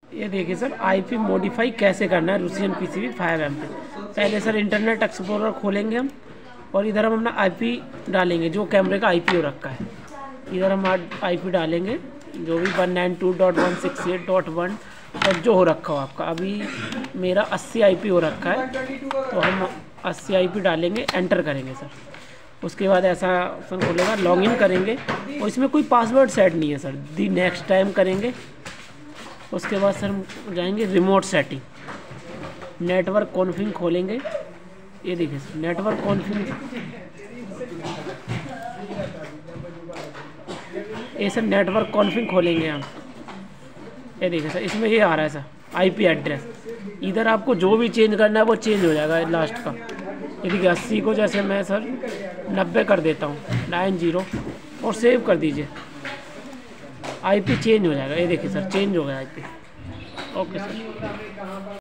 ये देखिए sir, IP modify कैसे करना है रूसियन पीसीबी 5M पे। पहले सर इंटरनेट एक्सप्लोरर खोलेंगे हम, और इधर हम अपना आईपी डालेंगे जो कैमरे का आईपी हो रखा है। इधर हम आईपी डालेंगे जो भी 192.168.1 और जो हो रखा हो आपका। अभी मेरा 80 आईपी हो रखा है, तो हम 80 आईपी डालेंगे, एंटर करेंगे सर। उसके बाद ऐसा ऑप्शन खोलेगा, लॉगिन करेंगे और इसमें कोई पासवर्ड सेट नहीं है सर। दी नेक्स्ट टाइम करेंगे। उसके बाद सर हम जाएंगे रिमोट सेटिंग, नेटवर्क कॉन्फ़िग खोलेंगे। ये देखिए सर, नेटवर्क कॉन्फ़िग, ये सर नेटवर्क कॉन्फ़िग खोलेंगे हम। ये देखिए सर, इसमें ये आ रहा है सर आईपी एड्रेस। इधर आपको जो भी चेंज करना है वो चेंज हो जाएगा लास्ट का। ये देखिए 80 को जैसे मैं सर 90 कर देता हूँ, 90, और सेव कर दीजिए। आईपी चेंज हो जाएगा। ये देखिए सर, चेंज हो गया आईपी। Okay sir.